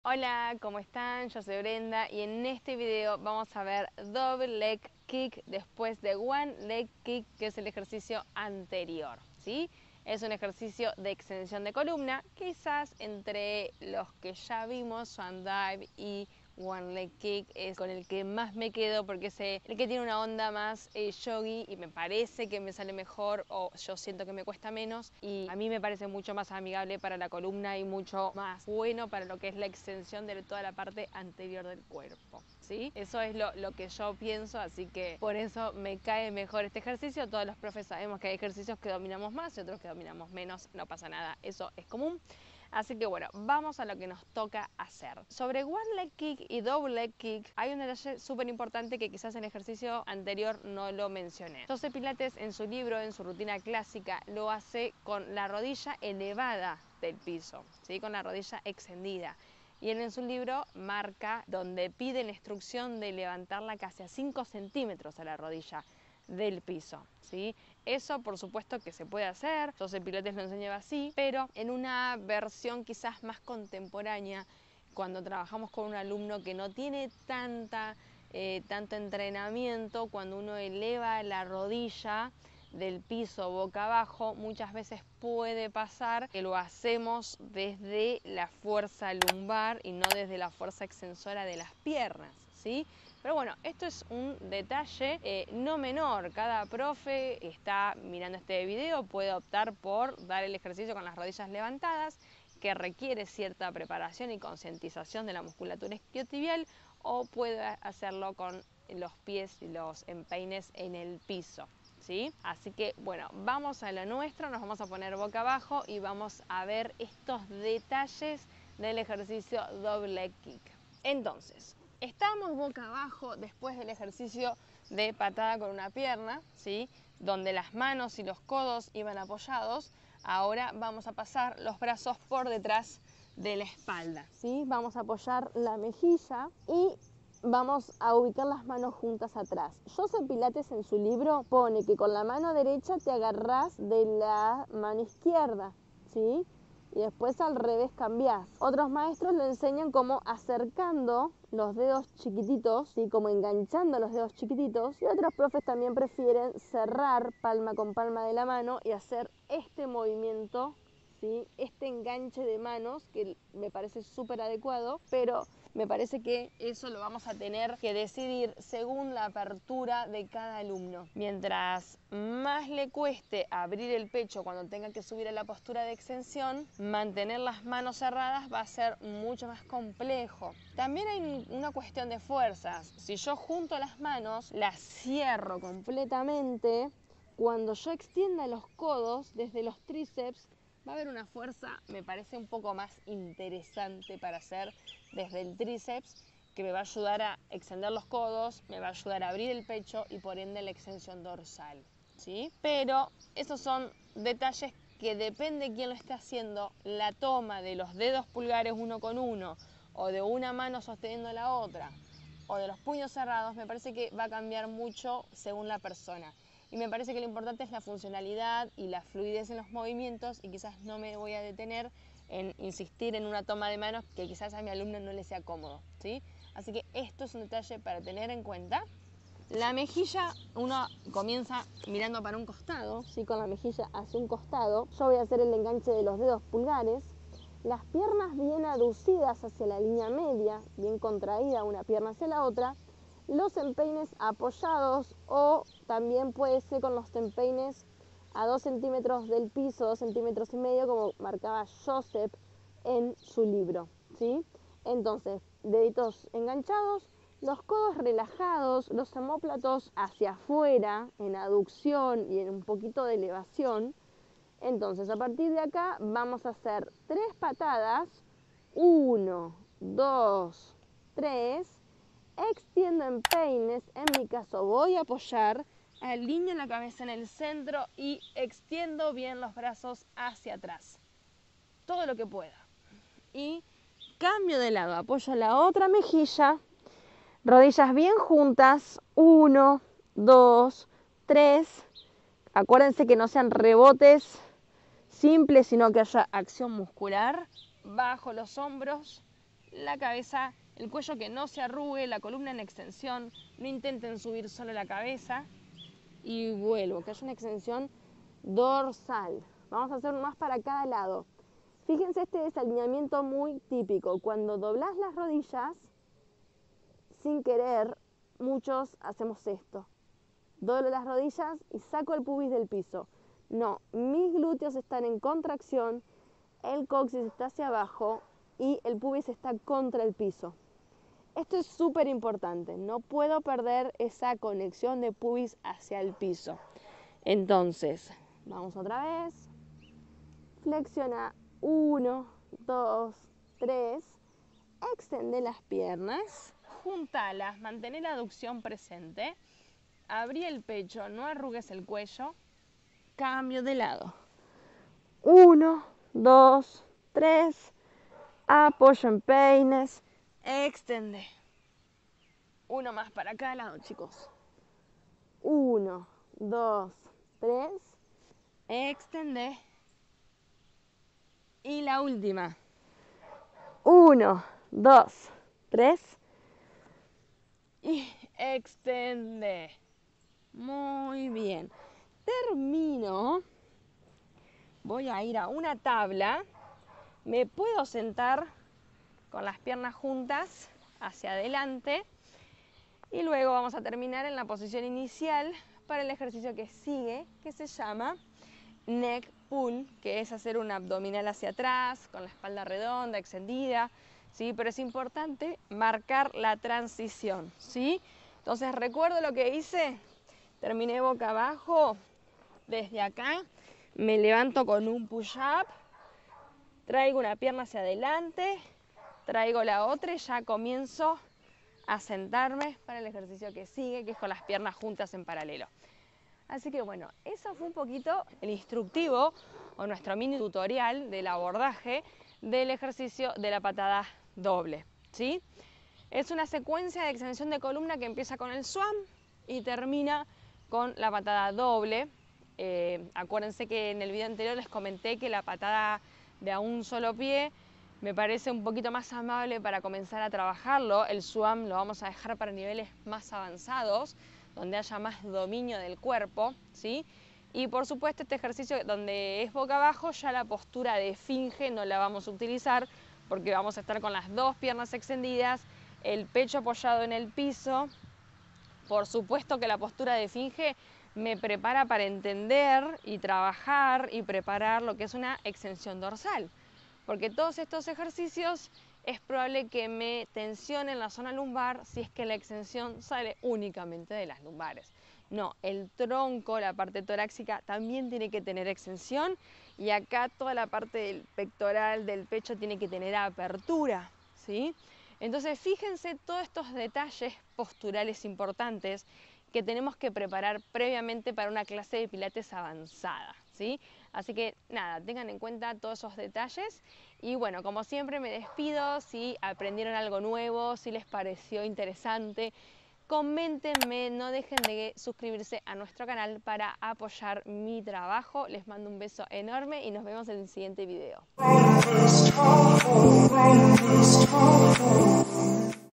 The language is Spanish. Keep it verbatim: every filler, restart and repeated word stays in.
Hola, ¿cómo están? Yo soy Brenda y en este video vamos a ver Double Leg Kick después de One Leg Kick, que es el ejercicio anterior, ¿sí? Es un ejercicio de extensión de columna, quizás entre los que ya vimos, Swan Dive y One Leg Kick es con el que más me quedo porque es el que tiene una onda más eh, yogi y me parece que me sale mejor, o yo siento que me cuesta menos, y a mí me parece mucho más amigable para la columna y mucho más bueno para lo que es la extensión de toda la parte anterior del cuerpo, ¿sí? Eso es lo, lo que yo pienso, así que por eso me cae mejor este ejercicio. Todos los profes sabemos que hay ejercicios que dominamos más y otros que dominamos menos, no pasa nada, eso es común. Así que bueno, vamos a lo que nos toca hacer. Sobre One Leg Kick y Double Leg Kick hay un detalle súper importante que quizás en el ejercicio anterior no lo mencioné. José Pilates en su libro, en su rutina clásica, lo hace con la rodilla elevada del piso, ¿sí? Con la rodilla extendida. Y él en su libro marca donde pide la instrucción de levantarla casi a cinco centímetros a la rodilla del piso, ¿sí? Eso por supuesto que se puede hacer, José Pilates lo enseñaba así, pero en una versión quizás más contemporánea, cuando trabajamos con un alumno que no tiene tanta, eh, tanto entrenamiento, cuando uno eleva la rodilla del piso boca abajo, muchas veces puede pasar que lo hacemos desde la fuerza lumbar y no desde la fuerza extensora de las piernas, ¿sí? Pero bueno, esto es un detalle eh, no menor. Cada profe que está mirando este video puede optar por dar el ejercicio con las rodillas levantadas, que requiere cierta preparación y concientización de la musculatura isquiotibial, o puede hacerlo con los pies y los empeines en el piso, ¿sí? Así que bueno, vamos a lo nuestro, nos vamos a poner boca abajo y vamos a ver estos detalles del ejercicio Double Leg Kick. Entonces, estamos boca abajo después del ejercicio de patada con una pierna, ¿sí? Donde las manos y los codos iban apoyados. Ahora vamos a pasar los brazos por detrás de la espalda, ¿sí? Vamos a apoyar la mejilla y vamos a ubicar las manos juntas atrás. José Pilates en su libro pone que con la mano derecha te agarrás de la mano izquierda, ¿sí? Y después al revés cambiás. Otros maestros lo enseñan como acercando los dedos chiquititos, ¿sí? Como enganchando los dedos chiquititos. Y otros profes también prefieren cerrar palma con palma de la mano y hacer este movimiento, ¿sí? Este enganche de manos que me parece súper adecuado, pero me parece que eso lo vamos a tener que decidir según la apertura de cada alumno. Mientras más le cueste abrir el pecho cuando tenga que subir a la postura de extensión, mantener las manos cerradas va a ser mucho más complejo. También hay una cuestión de fuerzas. Si yo junto las manos, las cierro completamente, cuando yo extienda los codos desde los tríceps, va a haber una fuerza, me parece, un poco más interesante para hacer desde el tríceps, que me va a ayudar a extender los codos, me va a ayudar a abrir el pecho y por ende la extensión dorsal, ¿sí? Pero esos son detalles que depende de quién lo esté haciendo. La toma de los dedos pulgares uno con uno, o de una mano sosteniendo la otra, o de los puños cerrados, me parece que va a cambiar mucho según la persona. Y me parece que lo importante es la funcionalidad y la fluidez en los movimientos, y quizás no me voy a detener en insistir en una toma de manos que quizás a mi alumno no le sea cómodo, ¿sí? Así que esto es un detalle para tener en cuenta. La mejilla, uno comienza mirando para un costado, ¿sí? Con la mejilla hacia un costado. Yo voy a hacer el enganche de los dedos pulgares. Las piernas bien aducidas hacia la línea media, bien contraída una pierna hacia la otra. Los empeines apoyados, o también puede ser con los empeines a dos centímetros del piso, dos centímetros y medio, como marcaba Joseph en su libro, ¿sí? Entonces, deditos enganchados, los codos relajados, los omóplatos hacia afuera, en aducción y en un poquito de elevación. Entonces, a partir de acá vamos a hacer tres patadas, uno, dos, tres. Extiendo empeines, en mi caso voy a apoyar, alineo la cabeza en el centro y extiendo bien los brazos hacia atrás, todo lo que pueda. Y cambio de lado, apoyo la otra mejilla, rodillas bien juntas, uno, dos, tres. Acuérdense que no sean rebotes simples, sino que haya acción muscular. Bajo los hombros la cabeza, el cuello que no se arrugue, la columna en extensión, no intenten subir solo la cabeza. Y vuelvo, que haya una extensión dorsal. Vamos a hacer más para cada lado. Fíjense este desalineamiento muy típico. Cuando doblás las rodillas, sin querer, muchos hacemos esto. Doblo las rodillas y saco el pubis del piso. No, mis glúteos están en contracción, el coxis está hacia abajo y el pubis está contra el piso. Esto es súper importante, no puedo perder esa conexión de pubis hacia el piso. Entonces, vamos otra vez. Flexiona, uno, dos, tres. Extende las piernas, juntalas, mantén la aducción presente. Abrí el pecho, no arrugues el cuello. Cambio de lado. Uno, dos, tres. Apoyo en peines. Extende. Uno más para cada lado, chicos. Uno, dos, tres. Extende. Y la última. Uno, dos, tres. Y extende. Muy bien. Termino. Voy a ir a una tabla. Me puedo sentar con las piernas juntas hacia adelante. Y luego vamos a terminar en la posición inicial para el ejercicio que sigue, que se llama neck pull, que es hacer un abdominal hacia atrás, con la espalda redonda, extendida, ¿sí? Pero es importante marcar la transición, ¿sí? Entonces, recuerdo lo que hice. Terminé boca abajo, desde acá, me levanto con un push-up, traigo una pierna hacia adelante, traigo la otra y ya comienzo a sentarme para el ejercicio que sigue, que es con las piernas juntas en paralelo. Así que bueno, eso fue un poquito el instructivo o nuestro mini tutorial del abordaje del ejercicio de la patada doble, ¿sí? Es una secuencia de extensión de columna que empieza con el swan y termina con la patada doble. Eh, acuérdense que en el video anterior les comenté que la patada de a un solo pie me parece un poquito más amable para comenzar a trabajarlo. El swan lo vamos a dejar para niveles más avanzados, donde haya más dominio del cuerpo, ¿sí? Y por supuesto este ejercicio donde es boca abajo, ya la postura de esfinge no la vamos a utilizar porque vamos a estar con las dos piernas extendidas, el pecho apoyado en el piso. Por supuesto que la postura de esfinge me prepara para entender y trabajar y preparar lo que es una extensión dorsal, porque todos estos ejercicios es probable que me tensione en la zona lumbar si es que la extensión sale únicamente de las lumbares. No, el tronco, la parte torácica también tiene que tener extensión y acá toda la parte del pectoral, del pecho tiene que tener apertura, ¿sí? Entonces fíjense todos estos detalles posturales importantes que tenemos que preparar previamente para una clase de pilates avanzada, ¿sí? Así que nada, tengan en cuenta todos esos detalles y bueno, como siempre me despido. Si aprendieron algo nuevo, si les pareció interesante, coméntenme, no dejen de suscribirse a nuestro canal para apoyar mi trabajo. Les mando un beso enorme y nos vemos en el siguiente video.